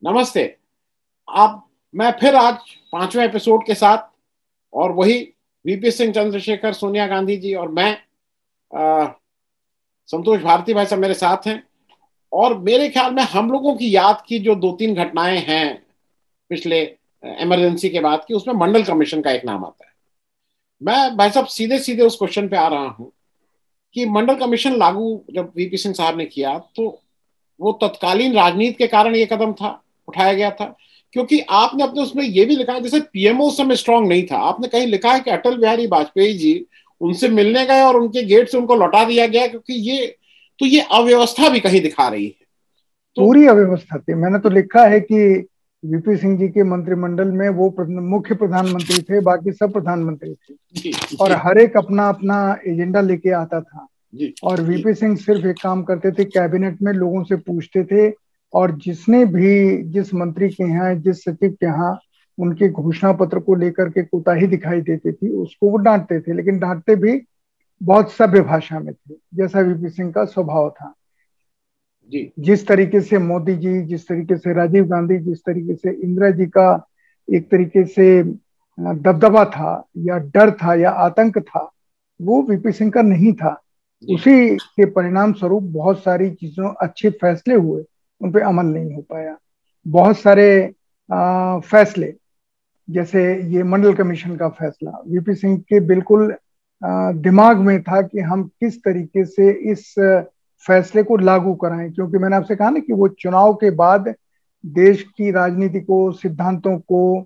नमस्ते। आप मैं फिर आज 5वें एपिसोड के साथ, और वही वीपी सिंह, चंद्रशेखर, सोनिया गांधी जी और मैं, अ, संतोष भारती भाई सब मेरे साथ हैं। और मेरे ख्याल में हम लोगों की याद की जो 2-3 घटनाएं हैं पिछले इमरजेंसी के बाद की, उसमें मंडल कमीशन का एक नाम आता है। मैं भाई साहब सीधे सीधे उस क्वेश्चन पे आ रहा हूं कि मंडल कमीशन लागू जब वीपी सिंह साहब ने किया तो वो तत्कालीन राजनीति के कारण ये कदम था, उठाया गया था। क्योंकि आपने अपने उसमें ये भी लिखा है, जैसे पीएमओ उस समय स्ट्रांग नहीं था, आपने कहीं लिखा है कि अटल बिहारी वाजपेयी जी उनसे मिलने गए और उनके गेट से उनको लौटा दिया गया, क्योंकि ये अव्यवस्था भी कहीं दिखा रही है। तो पूरी अव्यवस्था थी। मैंने तो लिखा है कि वीपी सिंह जी के मंत्रिमंडल में वो मुख्य प्रधानमंत्री थे, बाकी सब प्रधानमंत्री थे जी और जी हर एक अपना अपना एजेंडा लेके आता था। जी और जी वीपी सिंह सिर्फ एक काम करते थे, कैबिनेट में लोगों से पूछते थे और जिस मंत्री के यहाँ, जिस सचिव के यहाँ उनके घोषणा पत्र को लेकर के कोताही दिखाई देती थी उसको वो डांटते थे, लेकिन डांटते भी बहुत सभ्य भाषा में थे, जैसा वीपी सिंह का स्वभाव था। जी जिस तरीके से मोदी जी, जिस तरीके से राजीव गांधी, जिस तरीके से इंदिरा जी का एक तरीके से दबदबा था या डर था या आतंक था, वो वीपी सिंह का नहीं था। जी उसी के परिणाम स्वरूप बहुत सारी चीजों, अच्छे फैसले हुए, उन पे अमल नहीं हो पाया। बहुत सारे फैसले, जैसे ये मंडल कमीशन का फैसला, वीपी सिंह के बिल्कुल दिमाग में था कि हम किस तरीके से इस फैसले को लागू कराएं। क्योंकि मैंने आपसे कहा ना कि वो चुनाव के बाद देश की राजनीति को, सिद्धांतों को,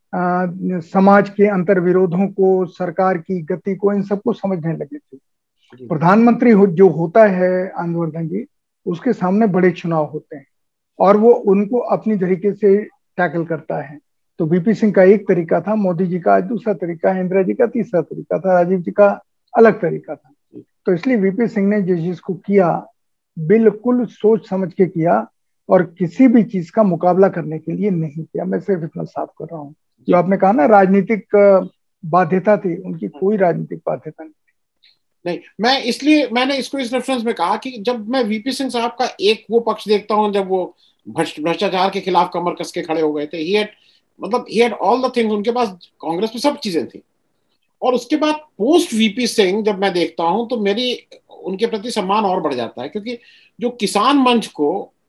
समाज के अंतर्विरोधों को, सरकार की गति को, इन सबको समझने लगे थे। जी प्रधानमंत्री जो होता है आनंदवर्धन जी, उसके सामने बड़े चुनाव होते हैं और वो उनको अपनी तरीके से टैकल करता है। तो वीपी सिंह का एक तरीका था, मोदी जी का दूसरा तरीका है, इंदिरा जी का तीसरा तरीका था, राजीव जी का अलग तरीका था। तो इसलिए वीपी सिंह ने जिस चीज को किया, बिल्कुल सोच समझ के किया और किसी भी चीज का मुकाबला करने के लिए नहीं किया। मैं सिर्फ इतना साफ कर रहा हूँ। जो जी आपने कहा ना राजनीतिक बाध्यता थी, उनकी कोई राजनीतिक बाध्यता नहीं। नहीं, मैं इसलिए मैंने इसको इस रेफरेंस में कहा कि जब मैं वीपी सिंह साहब का एक वो पक्ष देखता हूं, जब वो भ्रष्टाचार के खिलाफ कमर कस के खड़े हो गए थे, he had all the things, उनके पास कांग्रेस में सब चीजें थी। और उसके बाद पोस्ट वीपी सिंह जब मैं देखता हूं तो मेरी उनके प्रति सम्मान और बढ़ जाता है, क्योंकि जो किसान मंच को,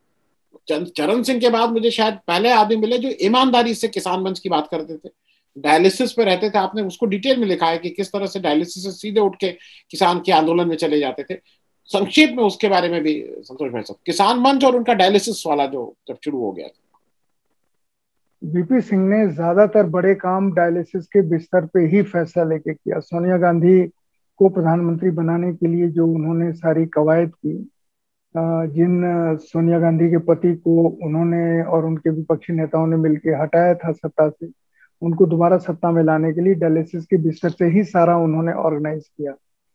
चरण सिंह के बाद मुझे शायद पहले आदमी मिले जो ईमानदारी से किसान मंच की बात करते थे, डायलिसिस पे रहते थे। आपने उसको डिटेल में लिखा है कि किस तरह से डायलिसिस से सीधे उठ के किसान के आंदोलन में चले जाते थे। संक्षेप में उसके बारे में भी संतोष भाई साहब, किसान मंच और उनका डायलिसिस वाला जो जब शुरू हो गया था। वीपी सिंह ने ज्यादातर बड़े काम डायलिसिस के बिस्तर पे ही फैसला लेके किया। सोनिया गांधी को प्रधानमंत्री बनाने के लिए जो उन्होंने सारी कवायद की, जिन सोनिया गांधी के पति को उन्होंने और उनके विपक्षी नेताओं ने मिलकर हटाया था सत्ता से, उनको दोबारा सत्ता में लाने के लिए डायलिसिस के बिस्तर से ही सारा उन्होंने ऑर्गेनाइज किया।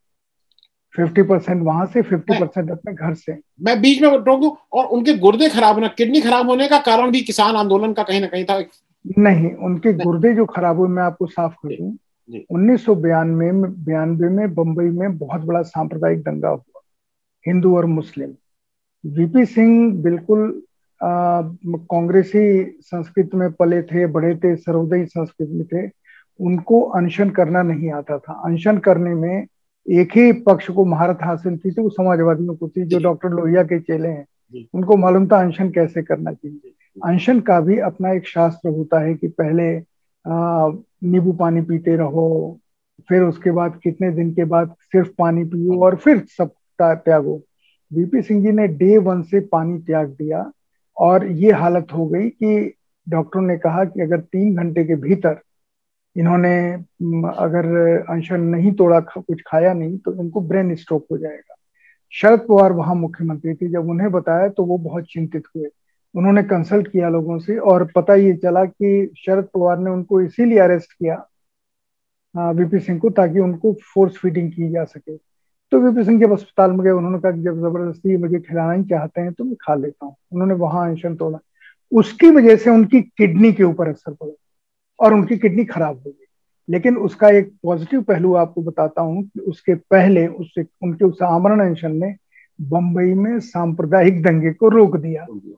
50% वहां से, मैं 50% अपने घर से। मैं बीच में टोकूं, और उनके गुर्दे खराब होना, किडनी खराब होने का कारण भी किसान आंदोलन का कहीं ना कहीं था। नहीं, उनके नहीं, गुर्दे जो खराब हुए, मैं आपको साफ कर जी दूं, जी 1992 में बंबई में बहुत बड़ा सांप्रदायिक दंगा हुआ, हिंदू और मुस्लिम। वीपी सिंह बिल्कुल कांग्रेसी संस्कृति में पले थे, बड़े थे, सर्वोदयी संस्कृति में थे। उनको अनशन करना नहीं आता था। अनशन करने में एक ही पक्ष को महारत हासिल थी, तो वो समाजवादियों को थी, जो जी डॉक्टर लोहिया के चेले हैं। जी उनको मालूम था अनशन कैसे करना चाहिए। जी अनशन का भी अपना एक शास्त्र होता है कि पहले नींबू पानी पीते रहो, फिर उसके बाद कितने दिन के बाद सिर्फ पानी पियो और फिर सब त्यागो। वीपी सिंह जी ने डे वन से पानी त्याग दिया और ये हालत हो गई कि डॉक्टरों ने कहा कि अगर 3 घंटे के भीतर इन्होंने अगर अनशन नहीं तोड़ा, कुछ खाया नहीं, तो इनको ब्रेन स्ट्रोक हो जाएगा। शरद पवार वहां मुख्यमंत्री थी, जब उन्हें बताया तो वो बहुत चिंतित हुए। उन्होंने कंसल्ट किया लोगों से और पता ये चला कि शरद पवार ने उनको इसीलिए अरेस्ट किया, वीपी सिंह को, ताकि उनको फोर्स फीडिंग की जा सके। तो वीपी सिंह जब अस्पताल में गए, उन्होंने कहा कि जब जबरदस्ती मुझे खिलाना ही चाहते हैं तो मैं खा लेता हूँ। उन्होंने वहां अनशन तोड़ा। उसकी वजह से उनकी किडनी के ऊपर असर पड़ा और उनकी किडनी खराब हो गई। लेकिन उसका एक पॉजिटिव पहलू आपको बताता हूँ कि उसके पहले उससे उनके उस आमरण अनशन ने बंबई में सांप्रदायिक दंगे को रोक दिया।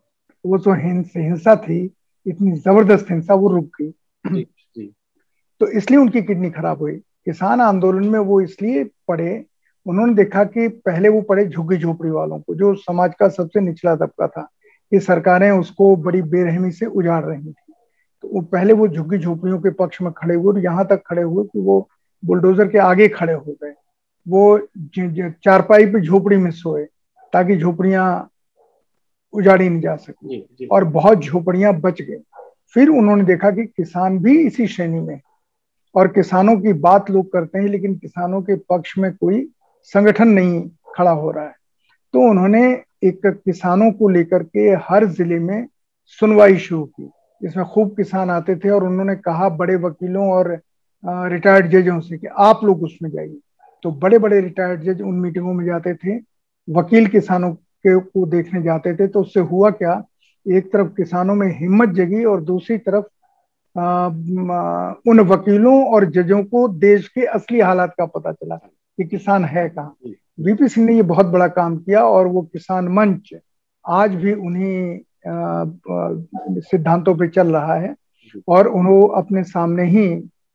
वो जो हिंसा थी, इतनी जबरदस्त हिंसा, वो रुक गई। जी जी तो इसलिए उनकी किडनी खराब हुई। किसान आंदोलन में वो इसलिए पड़े, उन्होंने देखा कि पहले वो पड़े झुग्गी झोपड़ी वालों को, जो समाज का सबसे निचला तबका था, कि सरकारें उसको बड़ी बेरहमी से उजाड़ रही थी। तो वो पहले वो झुग्गी झोपड़ियों के पक्ष में खड़े हुए, और यहाँ तक खड़े हुए कि वो बुलडोजर के आगे खड़े हो गए। वो चारपाई पे झोपड़ी में सोए ताकि झोपड़ियां उजाड़ी नहीं जा सकी, जी जी और बहुत झोपड़ियां बच गई। फिर उन्होंने देखा कि किसान भी इसी श्रेणी में, और किसानों की बात लोग करते हैं लेकिन किसानों के पक्ष में कोई संगठन नहीं खड़ा हो रहा है। तो उन्होंने एक किसानों को लेकर के हर जिले में सुनवाई शुरू की, जिसमें खूब किसान आते थे, और उन्होंने कहा बड़े वकीलों और रिटायर्ड जजों से कि आप लोग उसमें जाइए। तो बड़े बड़े रिटायर्ड जज उन मीटिंगों में जाते थे, वकील किसानों के को देखने जाते थे। तो उससे हुआ क्या, एक तरफ किसानों में हिम्मत जगी, और दूसरी तरफ उन वकीलों और जजों को देश के असली हालात का पता चला कि किसान है कहाँ। जी वीपी सिंह ने ये बहुत बड़ा काम किया, और वो किसान मंच आज भी उन्हीं सिद्धांतों पे चल रहा है। जी और उन्होंने अपने सामने ही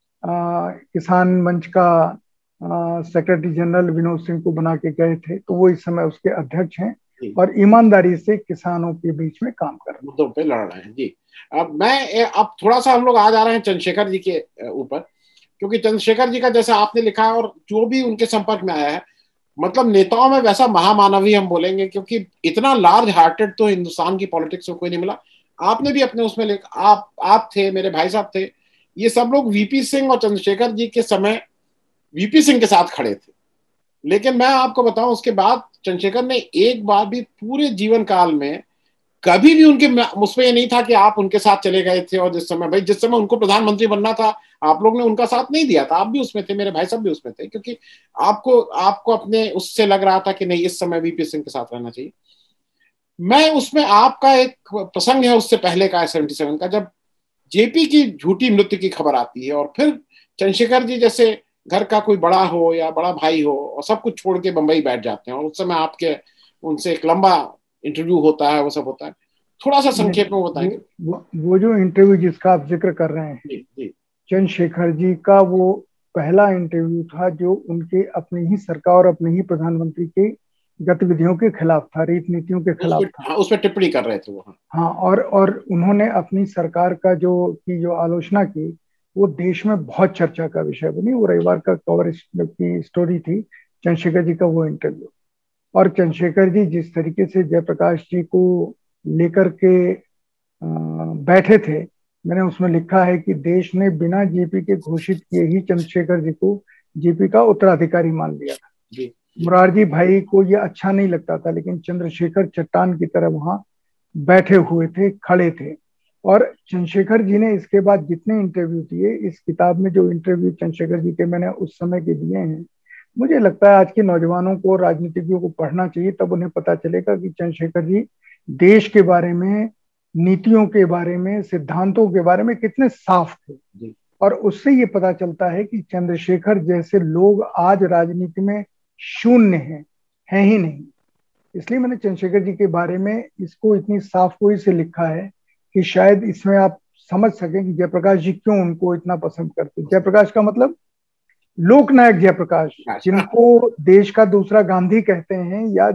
किसान मंच का सेक्रेटरी जनरल विनोद सिंह को बना के गए थे, तो वो इस समय उसके अध्यक्ष हैं, जी और ईमानदारी से किसानों के बीच में काम कर रहे हैं। मुद्दों पे लड़ रहे हैं जी। अब थोड़ा सा हम लोग आ जा रहे हैं चंद्रशेखर जी के ऊपर, क्योंकि चंद्रशेखर जी का जैसा आपने लिखा है और जो भी उनके संपर्क में आया है, मतलब नेताओं में वैसा महामानवी हम बोलेंगे, क्योंकि इतना लार्ज हार्टेड तो हिंदुस्तान की पॉलिटिक्स में कोई नहीं मिला। आपने भी अपने उसमें लिखा, आप थे, मेरे भाई साहब थे, ये सब लोग वीपी सिंह और चंद्रशेखर जी के समय वीपी सिंह के साथ खड़े थे। लेकिन मैं आपको बताऊं, उसके बाद चंद्रशेखर ने एक बार भी पूरे जीवन काल में कभी भी उनके उसमें ये नहीं था कि आप उनके साथ चले गए थे, और जिस समय उनको प्रधानमंत्री बनना था, आप लोग ने उनका साथ नहीं दिया था। आप भी उसमें थे, मेरे भाई साहब भी उसमें थे, क्योंकि आपको आपको अपने उससे लग रहा था कि नहीं, इस समय वीपी सिंह के साथ रहना चाहिए। मैं उसमें आपका एक प्रसंग है उससे पहले का, 77 का, जब जेपी की झूठी मृत्यु की खबर आती है, और फिर चंद्रशेखर जी जैसे घर का कोई बड़ा हो या बड़ा भाई हो, और सब कुछ छोड़ के बंबई बैठ जाते हैं, और उस समय आपके उनसे एक लंबा इंटरव्यू होता है, वो सब होता है। थोड़ा सा संक्षेप में बताएंगे। वो जो इंटरव्यू जिसका आप जिक्र कर रहे हैं, जी जी चंद्रशेखर जी का वो पहला इंटरव्यू था जो उनके अपनी ही सरकार और अपने ही प्रधानमंत्री की गतिविधियों के खिलाफ था, रीति नीतियों के खिलाफ था। हाँ, उस पर टिप्पणी कर रहे थे वो। हाँ हाँ, और उन्होंने अपनी सरकार का जो आलोचना की, वो देश में बहुत चर्चा का विषय बनी। वो रविवार का कवर की स्टोरी थी चंद्रशेखर जी का वो इंटरव्यू। और चंद्रशेखर जी जिस तरीके से जयप्रकाश जी को लेकर के बैठे थे, मैंने उसमें लिखा है कि देश ने बिना जेपी के घोषित किए ही चंद्रशेखर जी को जेपी का उत्तराधिकारी मान लिया था। जी मुरारजी भाई को ये अच्छा नहीं लगता था, लेकिन चंद्रशेखर चट्टान की तरह वहां बैठे हुए थे, खड़े थे। और चंद्रशेखर जी ने इसके बाद जितने इंटरव्यू दिए, इस किताब में जो इंटरव्यू चंद्रशेखर जी के मैंने उस समय के दिए हैं, मुझे लगता है आज के नौजवानों को, राजनीतिज्ञों को पढ़ना चाहिए, तब उन्हें पता चलेगा कि चंद्रशेखर जी देश के बारे में, नीतियों के बारे में, सिद्धांतों के बारे में कितने साफ थे। जी और उससे ये पता चलता है कि चंद्रशेखर जैसे लोग आज राजनीति में शून्य हैं ही नहीं। इसलिए मैंने चंद्रशेखर जी के बारे में इसको इतनी साफ गोई से लिखा है कि शायद इसमें आप समझ सकें कि जयप्रकाश जी क्यों उनको इतना पसंद करते। जयप्रकाश का मतलब लोकनायक जयप्रकाश, जिनको देश का दूसरा गांधी कहते हैं, या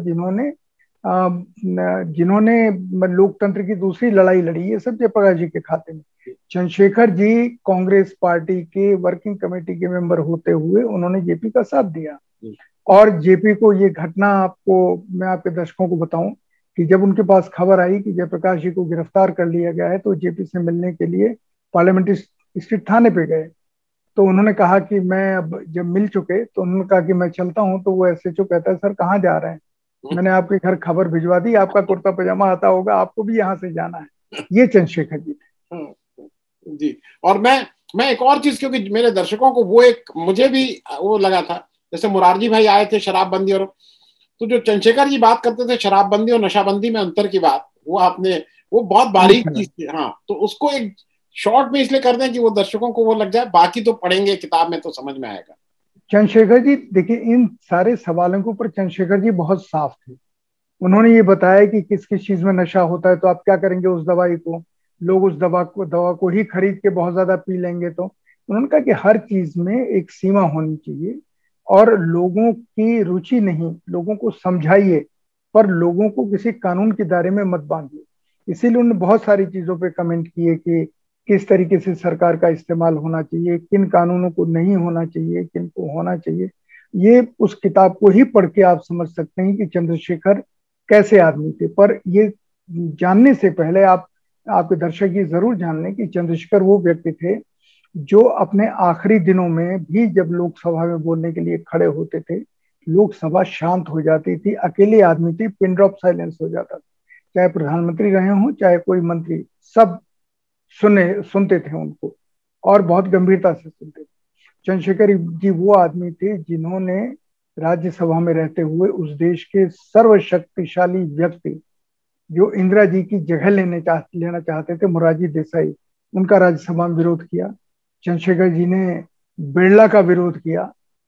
जिन्होंने लोकतंत्र की दूसरी लड़ाई लड़ी, ये सब जयप्रकाश जी के खाते में। चंद्रशेखर जी कांग्रेस पार्टी के वर्किंग कमेटी के मेंबर होते हुए उन्होंने जेपी का साथ दिया। और जेपी को ये घटना, मैं आपके दर्शकों को बताऊं कि जब उनके पास खबर आई कि जयप्रकाश जी को गिरफ्तार कर लिया गया है, तो जेपी से मिलने के लिए पार्लियामेंट्री स्ट्रीट थाने पे गए। तो उन्होंने कहा कि मैं, अब जब मिल चुके तो उन्होंने कहा कि मैं चलता हूं। तो वो एसएचओ कहता है, सर कहाँ जा रहे हैं? मैंने आपके घर खबर भिजवा दी, आपका कुर्ता पजामा आता होगा, आपको भी यहाँ से जाना है। ये चंद्रशेखर जी थे। जी। और मैं एक और चीज, क्योंकि मेरे दर्शकों को वो एक, मुझे भी वो लगा था, जैसे मुरारजी भाई आए थे शराबबंदी, और तो जो चंद्रशेखर जी बात करते थे शराबबंदी और नशाबंदी में अंतर की बात, वो बहुत बारीक चीज थी। हाँ, तो उसको एक शॉर्ट में इसलिए कर दें कि वो दर्शकों को वो लग जाए, बाकी तो पढ़ेंगे किताब में तो समझ में आएगा। चंद्रशेखर जी देखिए, इन सारे सवालों के ऊपर चंद्रशेखर जी बहुत साफ थे। उन्होंने ये बताया कि किस किस चीज में नशा होता है, तो आप क्या करेंगे उस दवाई को, लोग उस दवा को ही खरीद के बहुत ज्यादा पी लेंगे। तो उन्होंने कहा कि हर चीज में एक सीमा होनी चाहिए, और लोगों की रुचि नहीं, लोगों को समझाइए, पर लोगों को किसी कानून के दायरे में मत बांधिए। इसीलिए उन्होंने बहुत सारी चीजों पे कमेंट किए कि किस तरीके से सरकार का इस्तेमाल होना चाहिए, किन कानूनों को नहीं होना चाहिए, किन को होना चाहिए। ये उस किताब को ही पढ़ के आप समझ सकते हैं कि चंद्रशेखर कैसे आदमी थे। पर ये जानने से पहले आपके दर्शक ये जरूर जान लें कि चंद्रशेखर वो व्यक्ति थे जो अपने आखिरी दिनों में भी जब लोकसभा में बोलने के लिए खड़े होते थे, लोकसभा शांत हो जाती थी। अकेले आदमी थे, पिन ड्रॉप साइलेंस हो जाता था। चाहे प्रधानमंत्री रहे हों, चाहे कोई मंत्री, सब सुनते थे उनको, और बहुत गंभीरता से सुनते थे। चंद्रशेखर जी वो आदमी थे जिन्होंने राज्यसभा में रहते हुए उस देश के सर्वशक्तिशाली व्यक्ति, जो इंदिरा जी की जगह लेना चाहते थे, मोरारजी देसाई, उनका राज्यसभा में विरोध किया। चंद्रशेखर जी ने बिरला का विरोध किया,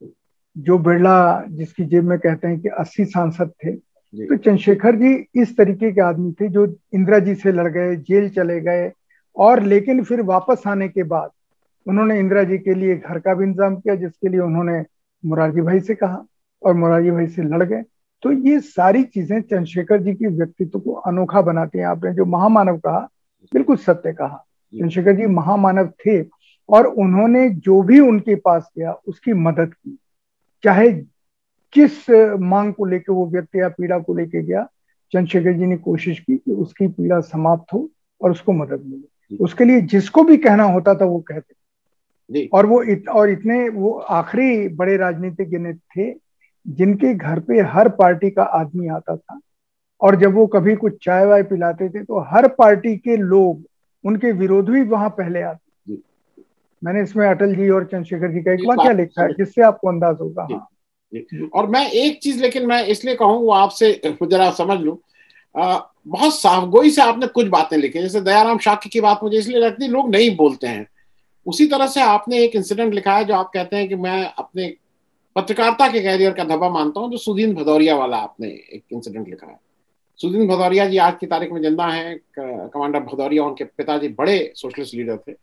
जो बिरला जिसकी जेब में कहते हैं कि 80 सांसद थे। तो चंद्रशेखर जी इस तरीके के आदमी थे जो इंदिरा जी से लड़ गए, जेल चले गए, और लेकिन फिर वापस आने के बाद उन्होंने इंदिरा जी के लिए घर का भी इंतजाम किया, जिसके लिए उन्होंने मोरारजी भाई से कहा और मोरारजी भाई से लड़ गए। तो ये सारी चीजें चंद्रशेखर जी की व्यक्तित्व को अनोखा बनाती हैं। आपने जो महामानव कहा, बिल्कुल सत्य कहा। चंद्रशेखर जी महामानव थे, और उन्होंने जो भी उनके पास गया उसकी मदद की, चाहे किस मांग को लेकर वो व्यक्ति या पीड़ा को लेकर गया, चंद्रशेखर जी ने कोशिश की कि उसकी पीड़ा समाप्त हो और उसको मदद मिले। उसके लिए जिसको भी कहना होता था वो कहते। और इतने वो आखिरी बड़े राजनीतिज्ञ थे जिनके घर पे हर पार्टी का आदमी आता था, और जब वो कभी कुछ चाय वाय पिलाते थे तो हर पार्टी के लोग, उनके विरोधी वहां पहले आते। मैंने इसमें अटल जी और चंद्रशेखर जी का एक वाक्य लिखा है जिससे आपको अंदाज होगा। हाँ, और मैं एक चीज, लेकिन मैं इसलिए कहूँ वो आपसे जरा समझ लूं, बहुत साफगोई से आपने कुछ बातें लिखी, जैसे दयाराम शाक्य की बात मुझे इसलिए लगती है लोग नहीं बोलते हैं। उसी तरह से आपने एक इंसिडेंट लिखा है जो आप कहते हैं कि मैं अपने पत्रकारिता के कैरियर का धब्बा मानता हूं, जो सुदीन भदौरिया वाला आपने एक इंसिडेंट लिखा है। सुदीन भदौरिया जी आज की तारीख में जिंदा हैं। कमांडर भदौरिया उनके पिताजी बड़े सोशलिस्ट लीडर थे।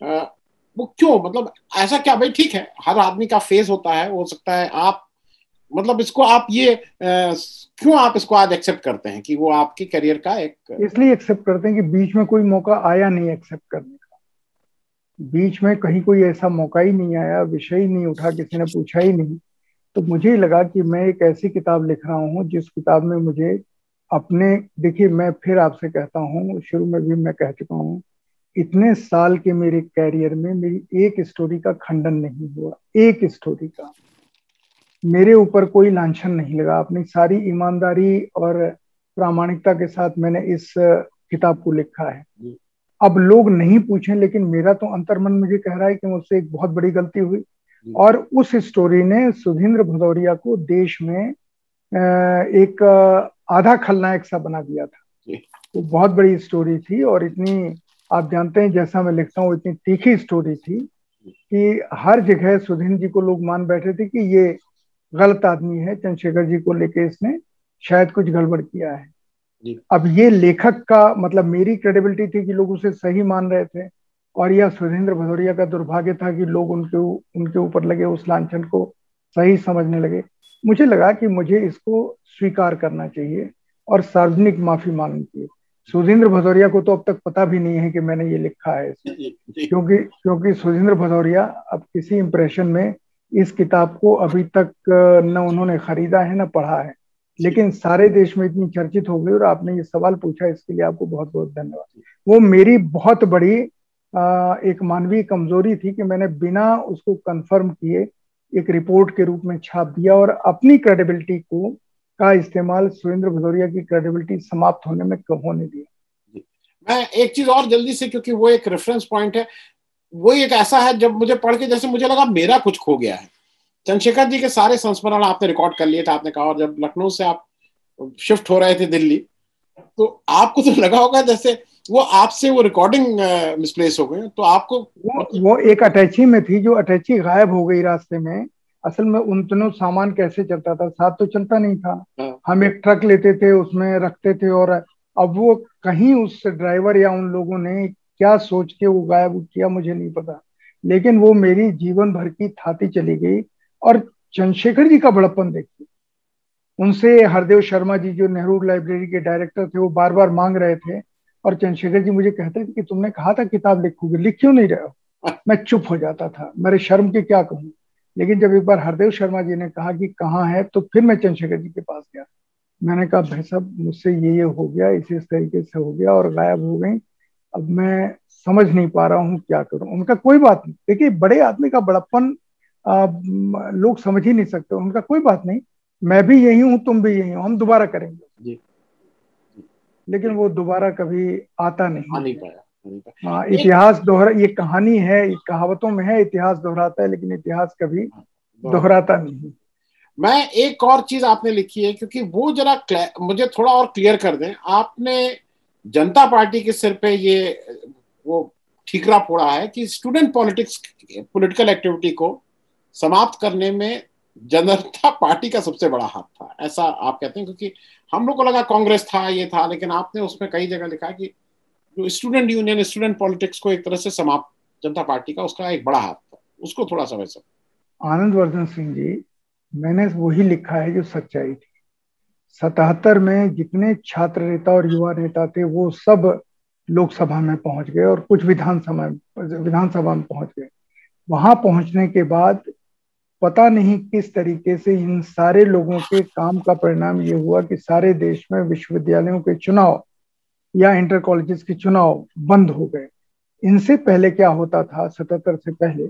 वो क्यों, मतलब ऐसा क्या, भाई ठीक है हर आदमी का फेज होता है, हो सकता है आप, मतलब इसको आप ये क्यों आप इसको आज एक्सेप्ट करते हैं कि वो आपके करियर का एक, इसलिए एक्सेप्ट करते हैं कि बीच में कोई मौका आया नहीं एक्सेप्ट करने का। बीच में कहीं कोई ऐसा मौका ही नहीं आया, विषय ही नहीं उठा, किसी ने पूछा ही नहीं। तो मुझे लगा कि मैं एक ऐसी किताब लिख रहा हूँ जिस किताब में मुझे अपने, देखिए मैं फिर आपसे कहता हूँ, शुरू में भी मैं कह चुका हूँ, इतने साल के मेरे कैरियर में मेरी एक स्टोरी का खंडन नहीं हुआ, एक स्टोरी का मेरे ऊपर कोई लांछन नहीं लगा। अपनी सारी ईमानदारी और प्रामाणिकता के साथ मैंने इस किताब को लिखा है। अब लोग नहीं पूछें, लेकिन मेरा तो अंतर्मन मुझे कह रहा है कि मुझसे एक बहुत बड़ी गलती हुई, और उस स्टोरी ने सुधींद्र भदौरिया को देश में एक आधा खलनायक सा बना दिया था। वो बहुत बड़ी स्टोरी थी, और इतनी, आप जानते हैं जैसा मैं लिखता हूँ, इतनी तीखी स्टोरी थी कि हर जगह सुधींद्र जी को लोग मान बैठे थे कि ये गलत आदमी है, चंद्रशेखर जी को लेके इसने शायद कुछ गड़बड़ किया है। अब ये लेखक का मतलब मेरी क्रेडिबिलिटी थी कि लोग उसे सही मान रहे थे, और यह सुधींद्र भदौरिया का दुर्भाग्य था कि लोग उनके ऊपर लगे उस लांछन को सही समझने लगे। मुझे लगा कि मुझे इसको स्वीकार करना चाहिए और सार्वजनिक माफी मांगनी चाहिए। सुधींद्र भदौरिया को तो अब तक पता भी नहीं है कि मैंने ये लिखा है, क्योंकि सुधींद्र भदौरिया अब किसी इंप्रेशन में इस किताब को अभी तक न उन्होंने खरीदा है न पढ़ा है, लेकिन सारे देश में इतनी चर्चित हो गई। और आपने ये सवाल पूछा, इसके लिए आपको बहुत बहुत धन्यवाद। वो मेरी बहुत बड़ी एक मानवीय कमजोरी थी कि मैंने बिना उसको कंफर्म किए एक रिपोर्ट के रूप में छाप दिया, और अपनी क्रेडिबिलिटी का इस्तेमाल सुरेंद्र भदौरिया की क्रेडिबिलिटी समाप्त होने में होने दिया। मैं एक चीज और जल्दी से, क्योंकि वो एक रेफरेंस पॉइंट है, वो एक ऐसा है जब मुझे पढ़ के जैसे मुझे लगा मेरा कुछ खो गया है। चंद्रशेखर जी के सारे संस्मरण आपने रिकॉर्ड कर लिए थे, आपने कहा, और जब लखनऊ से आप शिफ्ट हो रहे थे दिल्ली, तो आपको तो लगा होगा जैसे वो आपसे वो रिकॉर्डिंग मिसप्लेस हो गए। तो आपको वो एक अटैची में थी, जो अटैची गायब हो गई रास्ते में। असल में उन दिनों सामान कैसे चलता था, साथ तो चलता नहीं था। हम एक ट्रक लेते थे, उसमें रखते थे, और अब वो कहीं उस ड्राइवर या उन लोगों ने क्या सोच के वो गायब किया मुझे नहीं पता, लेकिन वो मेरी जीवन भर की थाती चली गई। और चंद्रशेखर जी का बड़प्पन देखिए, उनसे हरदेव शर्मा जी जो नेहरू लाइब्रेरी के डायरेक्टर थे वो बार बार मांग रहे थे, और चंद्रशेखर जी मुझे कहते थे कि तुमने कहा था किताब लिखोगे, लिख क्यों नहीं रहे हो। मैं चुप हो जाता था, मेरे शर्म के क्या कहूँ। लेकिन जब एक बार हरदेव शर्मा जी ने कहा कि कहाँ है, तो फिर मैं चंद्रशेखर जी के पास गया। मैंने कहा भाई साहब मुझसे ये हो गया, इस तरीके से हो गया और गायब हो गई, अब मैं समझ नहीं पा रहा हूँ क्या करूं। उनका कोई बात नहीं, देखिए बड़े आदमी का बड़प्पन लोग समझ ही नहीं सकते। उनका कोई बात नहीं, मैं भी यही हूँ, तुम भी यही हो, हम दोबारा करेंगे। जी, लेकिन वो दोबारा कभी आता नहीं नहीं है। पाया, नहीं पाया। हाँ, इतिहास दोहरा, ये कहानी है, कहावतों में है इतिहास दोहराता है, लेकिन इतिहास कभी दोहराता नहीं। मैं एक और चीज आपने लिखी है, क्योंकि वो जरा मुझे थोड़ा और क्लियर कर दें। आपने जनता पार्टी के सिर पे ये वो ठीकरा फोड़ा है कि स्टूडेंट पॉलिटिक्स, पॉलिटिकल एक्टिविटी को समाप्त करने में जनता पार्टी का सबसे बड़ा हाथ था, ऐसा आप कहते हैं। क्योंकि हम लोग को लगा कांग्रेस था, ये था, लेकिन आपने उसमें कई जगह लिखा कि जो स्टूडेंट यूनियन, स्टूडेंट पॉलिटिक्स को एक तरह से समाप्त, जनता पार्टी का उसका एक बड़ा हाथ था, उसको थोड़ा समझ सकते। आनंदवर्धन सिंह जी, मैंने वही लिखा है जो सच्चाई थी। 77 में जितने छात्र नेता और युवा नेता थे वो सब लोकसभा में पहुंच गए और कुछ विधानसभा में पहुंच गए। वहां पहुंचने के बाद पता नहीं किस तरीके से इन सारे लोगों के काम का परिणाम ये हुआ कि सारे देश में विश्वविद्यालयों के चुनाव या इंटर कॉलेजेस के चुनाव बंद हो गए। इनसे पहले क्या होता था, 77 से पहले,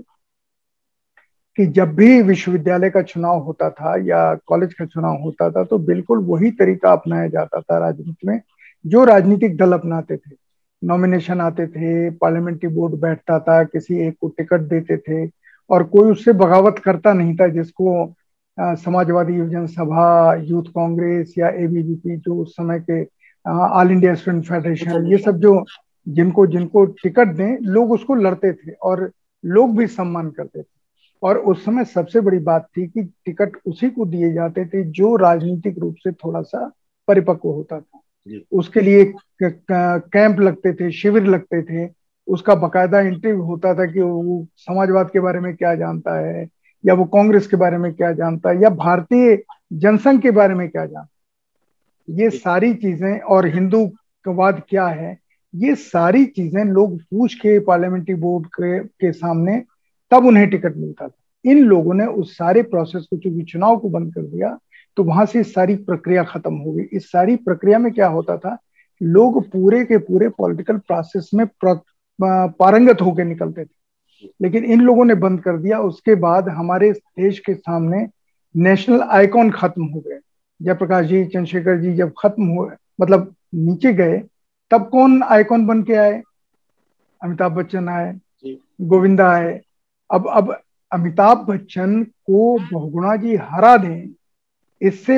कि जब भी विश्वविद्यालय का चुनाव होता था या कॉलेज का चुनाव होता था तो बिल्कुल वही तरीका अपनाया जाता था राजनीति में जो राजनीतिक दल अपनाते थे। नॉमिनेशन आते थे, पार्लियामेंट्री बोर्ड बैठता था, किसी एक को टिकट देते थे, और कोई उससे बगावत करता नहीं था, जिसको समाजवादी युवजन सभा, यूथ कांग्रेस या एबीवीपी जो उस समय के ऑल इंडिया स्टूडेंट फेडरेशन, ये सब जो जिनको जिनको टिकट दें लोग उसको लड़ते थे और लोग भी सम्मान करते थे। और उस समय सबसे बड़ी बात थी कि टिकट उसी को दिए जाते थे जो राजनीतिक रूप से थोड़ा सा परिपक्व होता था। उसके लिए कैंप लगते थे, शिविर लगते थे, उसका बकायदा इंटरव्यू होता था कि वो समाजवाद के बारे में क्या जानता है, या वो कांग्रेस के बारे में क्या जानता है, या भारतीय जनसंघ के बारे में क्या जानता है। ये सारी चीजें, और हिंदूवाद क्या है, ये सारी चीजें लोग पूछ के पार्लियामेंट्री बोर्ड के सामने, तब उन्हें टिकट मिलता था। इन लोगों ने उस सारे प्रोसेस को, चूंकि चुनाव को बंद कर दिया, तो वहां से सारी प्रक्रिया खत्म हो गई। इस सारी प्रक्रिया में क्या होता था, लोग पूरे के पूरे पॉलिटिकल प्रोसेस में पारंगत होकर निकलते थे, लेकिन इन लोगों ने बंद कर दिया। उसके बाद हमारे देश के सामने नेशनल आइकॉन खत्म हो गए। जयप्रकाश जी, चंद्रशेखर जी जब खत्म हुए, मतलब नीचे गए, तब कौन आइकॉन बन के आए? अमिताभ बच्चन आए, गोविंदा आए। अब अमिताभ बच्चन को बहुगुणा जी हरा दें, इससे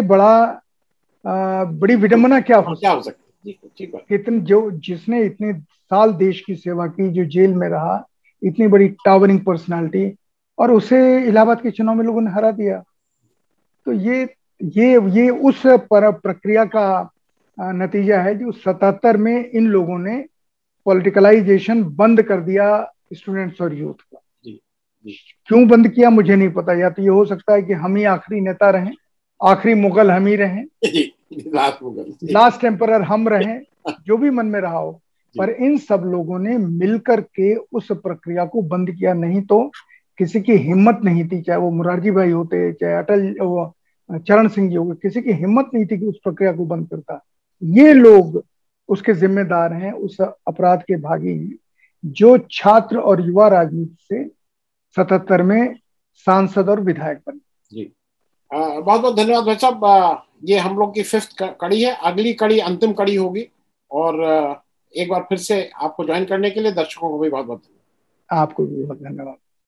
बड़ी विडंबना क्या हो सकती? कितने जो जिसने इतने साल देश की सेवा की, जो जेल में रहा, इतनी बड़ी टावरिंग पर्सनालिटी, और उसे इलाहाबाद के चुनाव में लोगों ने हरा दिया। तो ये उस प्रक्रिया का नतीजा है जो 77 में इन लोगों ने पॉलिटिकलाइजेशन बंद कर दिया स्टूडेंट्स और यूथ का। क्यों बंद किया मुझे नहीं पता, या तो ये हो सकता है कि हम ही आखिरी नेता रहें, आखिरी मुगल हम ही रहें, लास्ट एम्परर हम रहें, जो भी मन में रहा हो, पर इन सब लोगों ने मिलकर के उस प्रक्रिया को बंद किया। नहीं तो किसी की हिम्मत नहीं थी, चाहे वो मुरारजी भाई होते, चाहे अटल चरण सिंह जी हो गए, किसी की हिम्मत नहीं थी कि उस प्रक्रिया को बंद करता। ये लोग उसके जिम्मेदार हैं, उस अपराध के भागी हैं, जो छात्र और युवा राजनीति से 77 में सांसद और विधायक बने। जी, बहुत बहुत धन्यवाद भाई साहब। ये हम लोग की 5th कड़ी है, अगली कड़ी अंतिम कड़ी होगी। और एक बार फिर से आपको ज्वाइन करने के लिए दर्शकों को भी बहुत बहुत आपको भी बहुत धन्यवाद।